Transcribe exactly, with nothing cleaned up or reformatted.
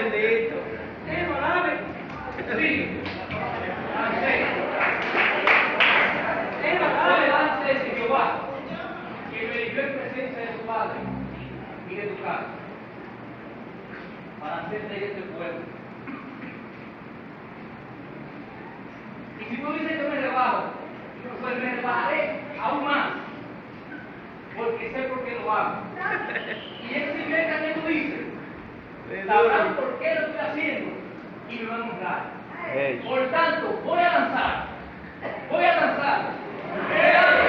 bendito. ¿Qué no sabe? Sí. Ansé. ¿Qué no sabe delante de Jehová? Que me eligió en presencia de tu Padre y de tu casa. Para hacer de este pueblo. Y si tú dices que me rebajo, pues me rebajaré aún más. Porque sé por qué lo hago. Y ese nivel que tú dices, sabrán por qué lo estoy haciendo y me van a honrar. Por tanto, voy a lanzar, voy a lanzar.